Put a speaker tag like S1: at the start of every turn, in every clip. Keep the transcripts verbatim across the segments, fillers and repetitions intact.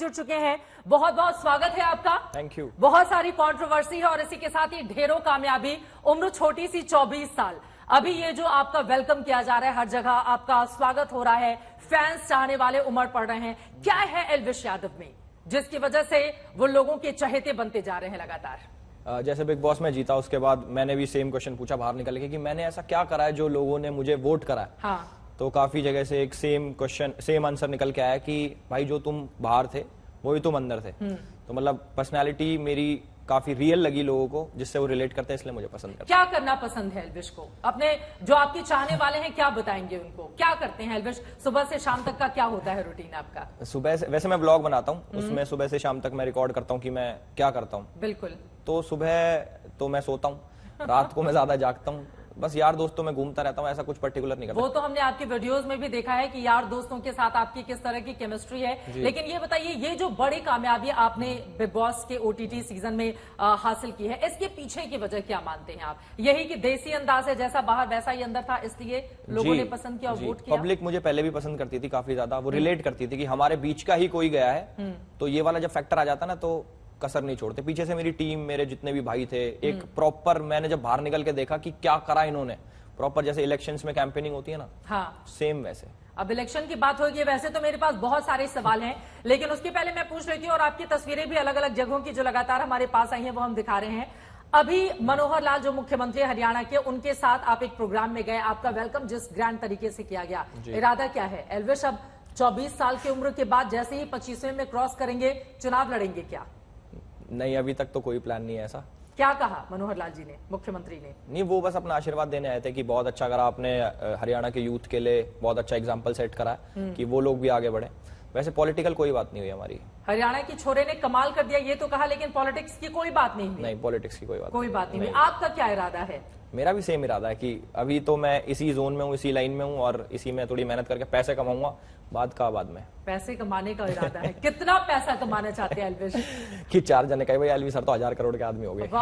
S1: जुड़ चुके हैं, बहुत बहुत स्वागत है आपका।
S2: Thank you.
S1: बहुत सारी कंट्रोवर्सी है और इसी के साथ ही ढेरों कामयाबी, उम्र छोटी सी चौबीस साल। अभी ये जो आपका वेलकम किया जा रहा है, हर जगह आपका स्वागत हो रहा है, फैंस चाहने वाले उमड़ पड़ रहे हैं। क्या है एल्विश यादव में जिसकी वजह से वो लोगों के चहेते बनते जा रहे हैं लगातार?
S2: जैसे बिग बॉस में जीता उसके बाद मैंने भी सेम क्वेश्चन पूछा बाहर निकल के कि मैंने ऐसा क्या करा है जो लोगों ने मुझे वोट करा है।
S1: हाँ।
S2: तो काफी जगह से एक सेम क्वेश्चन सेम आंसर निकल के आया कि भाई जो तुम बाहर थे वही तुम अंदर थे। तो मतलब पर्सनैलिटी मेरी काफी रियल लगी लोगों को, जिससे वो रिलेट करते हैं, इसलिए मुझे पसंद करते
S1: हैं। क्या करना पसंद है एल्विश को? अपने जो आपके चाहने वाले हैं क्या बताएंगे उनको? क्या करते हैं एल्विश? सुबह से शाम तक का क्या होता है रूटीन आपका?
S2: सुबह से वैसे मैं ब्लॉग बनाता हूँ, उसमें सुबह से शाम तक मैं रिकॉर्ड करता हूँ कि मैं क्या करता हूँ।
S1: बिल्कुल।
S2: तो सुबह तो मैं सोता हूँ, रात को मैं ज्यादा जागता हूँ, बस यार दोस्तों में घूमता रहता हूँ, ऐसा कुछ पर्टिकुलर नहीं करता।
S1: वो तो हमने आपकी वीडियोस में भी देखा है कि यार दोस्तों के साथ आपकी किस तरह की केमिस्ट्री है। लेकिन ये बताइए, ये जो बड़ी कामयाबी आपने बिग बॉस के ओटीटी सीजन में आ, हासिल की है, इसके पीछे की वजह क्या मानते हैं आप? यही कि देसी अंदाज है, जैसा बाहर वैसा ही अंदर था, इसलिए लोगों ने पसंद किया और वोट किया?
S2: पब्लिक मुझे पहले भी पसंद करती थी काफी ज्यादा, वो रिलेट करती थी कि हमारे बीच का ही कोई गया है। तो ये वाला जब फैक्टर आ जाता ना तो कसर नहीं छोड़ते। पीछे से मेरी टीम, मेरे जितने भी भाई थे, एक प्रॉपर मैंने जब बाहर निकल के देखा कि क्या करा इन्होंने, प्रॉपर जैसे इलेक्शंस में कैंपेनिंग होती है ना,
S1: हाँ,
S2: सेम वैसे।
S1: अब इलेक्शन की बात होगी, वैसे तो मेरे पास बहुत सारे सवाल हैं, लेकिन उसके पहले मैं पूछ रही थी, और आपकी तस्वीरें भी अलग अलग जगहों की जो लगातार हमारे पास आई हैं वो हम दिखा रहे हैं। अभी मनोहर लाल जो मुख्यमंत्री हरियाणा के, उनके साथ आप एक प्रोग्राम में गए, आपका वेलकम जिस ग्रैंड तरीके से किया गया, इरादा क्या है एल्विश? अब चौबीस साल की उम्र के बाद जैसे ही पच्चीसवें में क्रॉस करेंगे, चुनाव लड़ेंगे क्या?
S2: नहीं, अभी तक तो कोई प्लान नहीं है ऐसा।
S1: क्या कहा मनोहर लाल जी ने, मुख्यमंत्री ने?
S2: नहीं, वो बस अपना आशीर्वाद देने आए थे कि बहुत अच्छा करा आपने, हरियाणा के यूथ के लिए बहुत अच्छा एग्जांपल सेट करा कि वो लोग भी आगे बढ़े। वैसे पॉलिटिकल कोई बात नहीं हुई हमारी।
S1: हरियाणा की छोरे ने कमाल कर दिया ये तो कहा, लेकिन पॉलिटिक्स की कोई बात नहीं हुई?
S2: नहीं, पॉलिटिक्स की कोई बात
S1: कोई बात नहीं हुई। आपका क्या इरादा है?
S2: मेरा भी सेम इरादा है कि अभी तो मैं इसी जोन में हूँ, इसी लाइन में हूँ, और इसी में थोड़ी मेहनत करके पैसे कमाऊंगा, बाद का बाद में।
S1: पैसे कमाने का इरादा है? कितना पैसा कमाना चाहते हैं एल्विश?
S2: कि चार जने कहे भाई एल्विश सर तो हजार करोड़ के आदमी हो गए।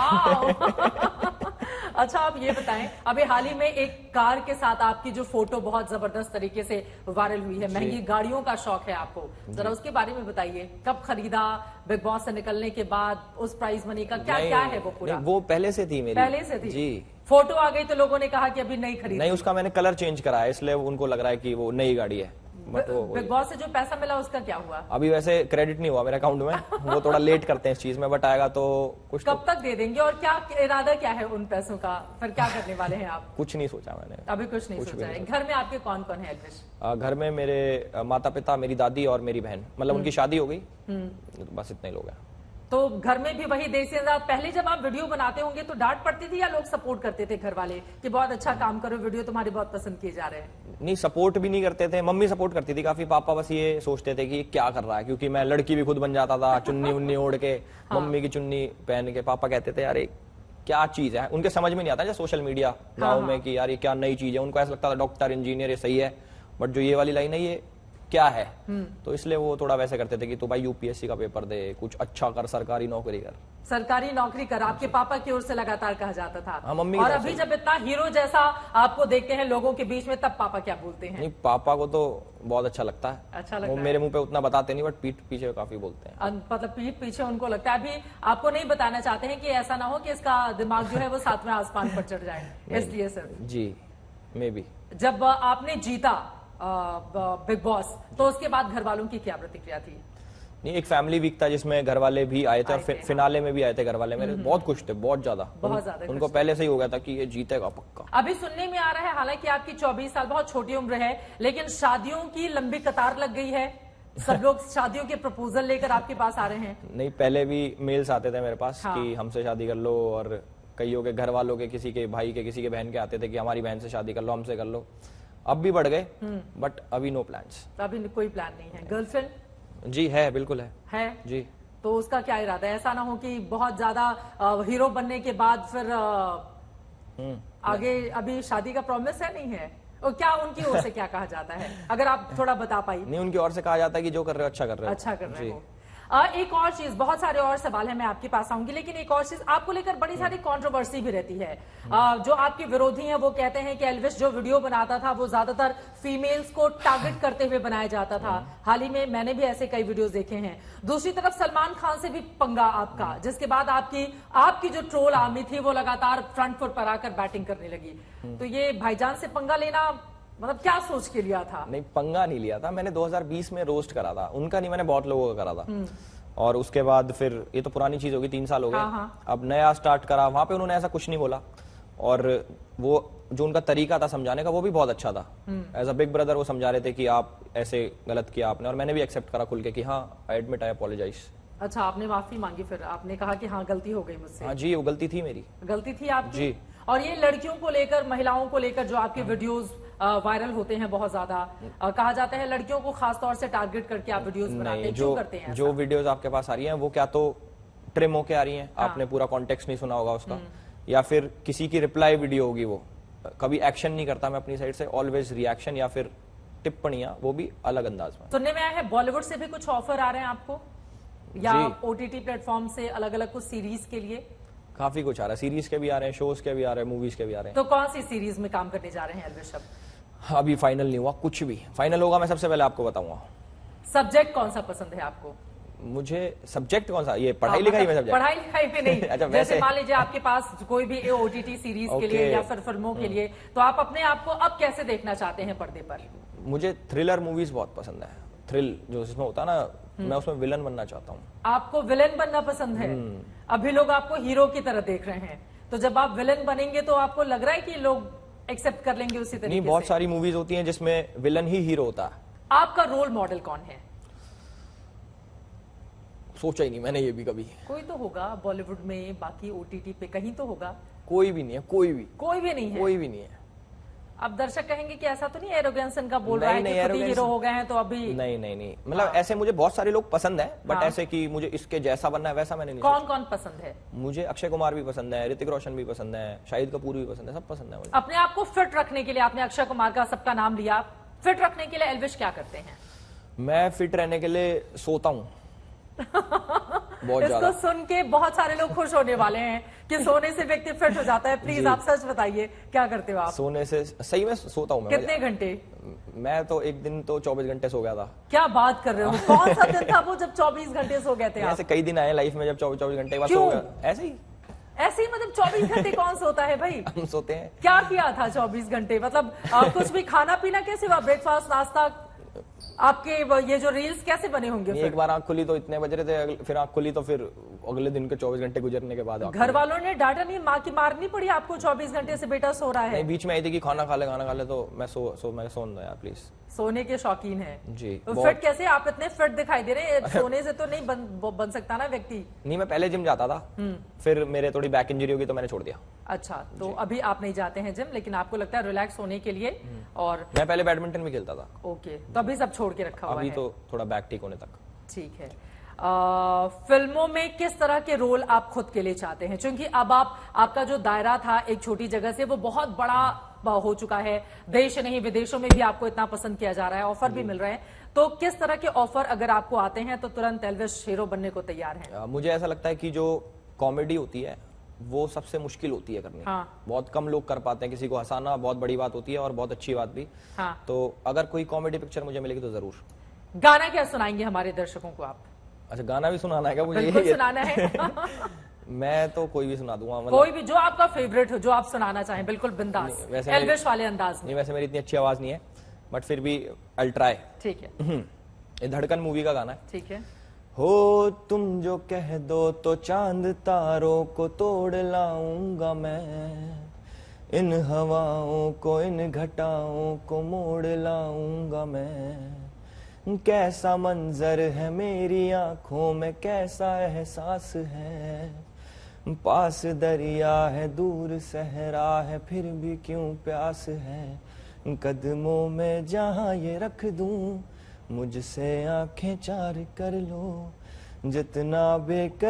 S1: अच्छा, आप ये बताएं, अभी हाल ही में एक कार के साथ आपकी जो फोटो बहुत जबरदस्त तरीके से वायरल हुई है, महंगी गाड़ियों का शौक है आपको, जरा उसके बारे में बताइए। कब खरीदा? बिग बॉस से निकलने के बाद? उस प्राइस मनी का क्या क्या है वो पूरा?
S2: वो पहले से थी मेरी।
S1: पहले से थी
S2: जी।
S1: फोटो आ गई तो लोगों ने कहा कि अभी नहीं खरीदी?
S2: नहीं, उसका मैंने कलर चेंज कराया, इसलिए उनको लग रहा है कि वो नई गाड़ी है।
S1: बिग बॉस से जो पैसा मिला उसका क्या हुआ?
S2: अभी वैसे क्रेडिट नहीं हुआ मेरे अकाउंट में, वो थोड़ा लेट करते हैं इस चीज में, बट आएगा तो कुछ।
S1: कब तक दे देंगे और क्या इरादा क्या है उन पैसों का? फिर क्या करने वाले हैं आप?
S2: कुछ नहीं सोचा मैंने
S1: अभी, कुछ नहीं सोचा है। घर में आपके कौन कौन है एल्विश?
S2: घर में मेरे माता पिता, मेरी दादी और मेरी बहन, मतलब उनकी शादी हो गई, बस इतने लोग हैं।
S1: तो घर में भी वही देसी अंदाज? पहले जब आप वीडियो बनाते होंगे तो डांट पड़ती थी या लोग सपोर्ट करते थे घर वाले कि बहुत अच्छा काम करो, वीडियो तुम्हारे बहुत पसंद किए जा रहे हैं?
S2: नहीं, सपोर्ट भी नहीं करते थे, मम्मी सपोर्ट करती थी काफी, पापा बस ये सोचते थे कि क्या कर रहा है, क्योंकि मैं लड़की भी खुद बन जाता था, चुन्नी उन्नी ओढ़ के, हाँ। मम्मी की चुन्नी पहन के। पापा कहते थे यार क्या चीज है, उनके समझ में नहीं आता सोशल मीडिया गाँव में कि यार ये क्या नई चीज है। उनको ऐसा लगता था डॉक्टर इंजीनियर ये सही है, बट जो ये वाली लाइन है ये क्या है, तो इसलिए वो थोड़ा वैसे करते थे कि तो भाई यूपीएससी का पेपर दे, कुछ अच्छा कर, सरकारी नौकरी कर।
S1: सरकारी नौकरी कर, आपके पापा की ओर से लगातार कहा जाता था।
S2: हाँ, मम्मी।
S1: और अभी जब इतना हीरो जैसा आपको देखते हैं लोगों के बीच में, तब पापा क्या बोलते हैं?
S2: नहीं, पापा को तो बहुत अच्छा लगता है।
S1: अच्छा लगता
S2: वो
S1: है।
S2: मेरे मुंह पे उतना बताते नहीं, बट पीठ पीछे काफी बोलते हैं।
S1: मतलब पीठ पीछे उनको लगता है। अभी आपको नहीं बताना चाहते हैं कि ऐसा ना हो कि इसका दिमाग जो है वो सातवें आसमान पर चढ़ जाए, इसलिए सर?
S2: Ji, may be.
S1: जब आपने जीता बिग बॉस तो उसके बाद घर वालों की क्या प्रतिक्रिया थी?
S2: नहीं, एक फैमिली वीक था जिसमें घर वाले भी आए थे, और फि, फिनाले में भी आए थे घर वाले मेरे, बहुत खुश थे, बहुत ज्यादा।
S1: बहुत ज्यादा
S2: उनको पहले से ही हो गया था कि ये जीतेगा पक्का।
S1: अभी सुनने में आ रहा है, हालांकि आपकी चौबीस साल बहुत छोटी उम्र है, लेकिन शादियों की लंबी कतार लग गई है, सब लोग शादियों के प्रपोजल लेकर आपके पास आ रहे हैं।
S2: नहीं, पहले भी मेल्स आते थे मेरे पास,
S1: हाँ।
S2: कि हमसे शादी कर लो, और कईयों के घर वालों के, किसी के भाई के, किसी के बहन के आते थे कि हमारी बहन से शादी कर लो, हमसे कर लो। अब भी बढ़ गए, बट अभी नो प्लान्स।
S1: अभी कोई प्लान नहीं है। गर्लफ्रेंड?
S2: जी है, बिल्कुल है।
S1: है जी। तो उसका क्या इरादा है? ऐसा ना हो कि बहुत ज्यादा हीरो बनने के बाद फिर आगे अभी शादी का प्रॉमिस है, नहीं है? और क्या उनकी ओर से क्या कहा जाता है, अगर आप थोड़ा बता पाई?
S2: नहीं, उनकी ओर से कहा जाता है कि जो कर रहे हो अच्छा कर रहे हो।
S1: अच्छा कर रहे हो। आ, एक और चीज, बहुत सारे और सवाल है, मैं आपके पास आऊंगी, लेकिन एक और चीज आपको लेकर बड़ी सारी कंट्रोवर्सी भी रहती है। आ, जो आपके विरोधी हैं वो कहते हैं कि एल्विश जो वीडियो बनाता था वो ज्यादातर फीमेल्स को टारगेट करते हुए बनाया जाता था। हाल ही में मैंने भी ऐसे कई वीडियोस देखे हैं। दूसरी तरफ सलमान खान से भी पंगा आपका, जिसके बाद आपकी आपकी जो ट्रोल आर्मी थी वो लगातार फ्रंट फुट पर आकर बैटिंग करने लगी। तो ये भाईजान से पंगा लेना मतलब क्या सोच के लिया था?
S2: नहीं, पंगा नहीं लिया था मैंने। दो हज़ार बीस में रोस्ट करा था उनका, नहीं मैंने बहुत लोगों का करा था। और उसके बाद फिर ये तो पुरानी चीज होगी, तीन साल हो गए।
S1: हाँ, हाँ।
S2: अब नया स्टार्ट करा, वहां पे उन्होंने ऐसा कुछ नहीं बोला। और वो जो उनका तरीका था समझाने का वो भी बहुत अच्छा था। एज अ बिग ब्रदर वो समझा रहे थे कि आप ऐसे गलत किया आपने, और मैंने भी एक्सेप्ट करा खुल के कि हाँ आई एडमिट, आई अपोलोजाइज।
S1: अच्छा, आपने माफी मांगी, फिर आपने कहा कि हाँ गलती हो गई मुझसे।
S2: हाँ जी, वो गलती थी मेरी।
S1: गलती थी आपकी
S2: जी।
S1: और ये लड़कियों को लेकर, महिलाओं को लेकर जो आपके वीडियोस वायरल होते हैं बहुत ज्यादा, आ, कहा जाता है लड़कियों को खास तौर से टारगेट करके आप वीडियोस बनाते हैं, क्यों करते हैं?
S2: जो वीडियोस आपके पास आ रही हैं वो क्या तो ट्रिम होके आ रही हैं, आपने पूरा कॉन्टेक्स्ट नहीं सुना होगा उसका, या फिर किसी की रिप्लाई वीडियो होगी, वो कभी एक्शन नहीं करता मैं अपनी साइड से, ऑलवेज रिएक्शन या फिर टिप्पणियां, वो भी अलग अंदाज में।
S1: सुनने में आया है बॉलीवुड से भी कुछ ऑफर आ रहे हैं आपको, या ओटीटी प्लेटफॉर्म से अलग अलग कुछ सीरीज के लिए?
S2: काफी कुछ आ रहा है, सीरीज के भी आ रहे हैं, शोज के भी आ रहे हैं, मूवीज के भी आ रहे हैं।
S1: तो कौन सी सीरीज में काम करने जा रहे हैं एल्विश?
S2: अभी फाइनल नहीं हुआ कुछ भी, फाइनल होगा मैं सबसे पहले आपको बताऊंगा।
S1: सब्जेक्ट कौन सा पसंद है आपको?
S2: मुझे सब्जेक्ट कौन सा, ये पढ़ाई लिखाई में सब्जेक्ट?
S1: पढ़ाई लिखाई में नहीं।
S2: अच्छा,
S1: जैसे मान लीजिए आपके पास कोई भी ओटीटी सीरीज के लिए या फिर फिल्मों के लिए, तो आप अपने आप को अब कैसे देखना चाहते हैं पर्दे पर?
S2: मुझे थ्रिलर मूवीज बहुत पसंद है। थ्रिल जो इसमें होता है ना, मैं उसमें विलन बनना चाहता हूँ।
S1: आपको विलन बनना पसंद है? अभी लोग आपको हीरो की तरह देख रहे हैं, तो जब आप विलन बनेंगे तो आपको लग रहा है कि लोग एक्सेप्ट कर लेंगे उसी तरीके
S2: नहीं, बहुत
S1: से?
S2: सारी मूवीज होती हैं जिसमें विलन ही हीरो होता है।
S1: आपका रोल मॉडल कौन है?
S2: सोचा ही नहीं मैंने ये भी कभी।
S1: कोई तो होगा बॉलीवुड में, बाकी ओटीटी पे कहीं तो होगा।
S2: कोई भी नहीं है, कोई भी
S1: कोई भी नहीं है?
S2: कोई भी नहीं है।
S1: अब दर्शक कहेंगे कि ऐसा तो नहीं एरोगेंस इनका बोल रहा है कि खुद ही हीरो हो गए हैं तो अभी?
S2: नहीं नहीं नहीं, मतलब हाँ। ऐसे मुझे बहुत सारे लोग पसंद है, बट हाँ। ऐसे कि मुझे इसके जैसा बनना है वैसा मैंने नहीं।
S1: कौन कौन पसंद है?
S2: मुझे अक्षय कुमार भी पसंद है, ऋतिक रोशन भी पसंद है, शाहिद कपूर भी पसंद है, सब पसंद है मुझे।
S1: अपने आप को फिट रखने के लिए, आपने अक्षय कुमार का सबका नाम लिया, फिट रखने के लिए एल्विश क्या करते हैं?
S2: मैं फिट रहने के लिए सोता हूँ बहुत
S1: इसको सुन के बहुत सारे लोग खुश होने वाले हैं कि सोने से व्यक्ति फिट हो जाता है। प्लीज आप सच बताइए, क्या करते हो आप?
S2: सोने से सही में सोता हूँ मैं।
S1: कितने घंटे?
S2: मैं तो एक दिन तो चौबीस घंटे सो गया था।
S1: क्या बात कर रहे हो? कौन सा दिन था वो जब चौबीस घंटे सो गए थे आप?
S2: ऐसे कई दिन आए लाइफ में जब चौबीस चौबीस घंटे बाद सो गया। ऐसे ही
S1: ऐसे ही मतलब चौबीस घंटे कौन सोता है भाई?
S2: हम सोते हैं।
S1: क्या किया था चौबीस घंटे? मतलब आ, कुछ भी खाना पीना कैसे हुआ? ब्रेकफास्ट, नाश्ता, आपके ये जो रील्स कैसे बने होंगे?
S2: एक बार आंख खुली तो इतने बज रहे थे, फिर आंख खुली तो फिर अगले दिन के चौबीस घंटे गुजरने के बाद
S1: घर वालों ने डांटा नहीं, माँ की मारनी पड़ी आपको चौबीस घंटे से बेटा सो रहा है?
S2: नहीं, बीच में आई थी कि खाना खा ले खाना खा ले, तो मैं सो सो मैं सोन दो यार प्लीज।
S1: सोने के शौकीन है
S2: जी।
S1: तो फिट कैसे? आप इतने फिट दिखाई दे रहे हैं, सोने से तो नहीं बन, बन सकता ना व्यक्ति।
S2: नहीं, मैं पहले जिम जाता था, फिर मेरे थोड़ी बैक इंजरी होगी तो मैंने छोड़ दिया।
S1: अच्छा, तो अभी आप नहीं जाते हैं जिम, लेकिन आपको लगता है रिलैक्स होने के लिए। और
S2: मैं पहले बैडमिंटन भी खेलता था।
S1: ओके, तो अभी सब छोड़ के रखा हुआ है?
S2: अभी तो थोड़ा बैक ठीक होने तक।
S1: ठीक है। आ, फिल्मों में किस तरह के रोल आप खुद के लिए चाहते हैं? क्योंकि अब आप, आपका जो दायरा था एक छोटी जगह से वो बहुत बड़ा हो चुका है, देश नहीं विदेशों में भी आपको इतना पसंद किया जा रहा है, ऑफर भी मिल रहे हैं, तो किस तरह के ऑफर अगर आपको आते हैं तो तुरंत एल्विश हीरो बनने को तैयार है?
S2: मुझे ऐसा लगता है कि जो कॉमेडी होती है वो सबसे मुश्किल होती है करनी।
S1: हाँ।
S2: बहुत कम लोग कर पाते हैं, किसी को हंसाना बहुत बड़ी बात होती है और बहुत अच्छी बात भी।
S1: हाँ।
S2: तो अगर कोई कॉमेडी पिक्चर मुझे मिलेगी तो जरूर।
S1: गाना क्या सुनाएंगे हमारे दर्शकों को आप?
S2: अच्छा, गाना भी सुनाना है क्या मुझे?
S1: बिल्कुल सुनाना है।
S2: मैं तो कोई भी सुना दूंगा, मतलब
S1: कोई भी जो आपका फेवरेट हो, जो आप सुनाना चाहें, बिल्कुल बिंदास, एल्विश वाले अंदाज में।
S2: नहीं, वैसे मेरी इतनी अच्छी आवाज नहीं है, बट फिर भी आई ट्राई।
S1: ठीक है।
S2: ये धड़कन मूवी का गाना है।
S1: ठीक है।
S2: हो तुम जो कह दो तो चांद तारों को तोड़ लाऊंगा मैं, इन हवाओं को इन घटाओं को मोड़ लाऊंगा मैं, कैसा मंजर है मेरी आंखों में, कैसा एहसास है, पास दरिया है दूर सहरा है फिर भी क्यों प्यास है, कदमों में जहां ये रख दूं मुझसे आंखें चार कर लो, जितना बेकर